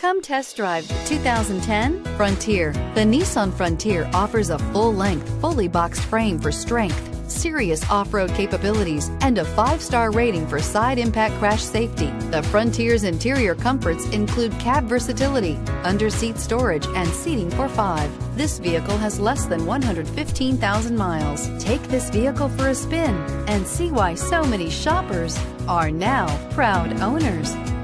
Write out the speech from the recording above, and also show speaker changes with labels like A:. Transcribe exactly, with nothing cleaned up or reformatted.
A: Come test drive the two thousand ten Frontier. The Nissan Frontier offers a full-length, fully boxed frame for strength, serious off-road capabilities, and a five-star rating for side impact crash safety. The Frontier's interior comforts include cab versatility, under-seat storage, and seating for five. This vehicle has less than one hundred fifteen thousand miles. Take this vehicle for a spin and see why so many shoppers are now proud owners.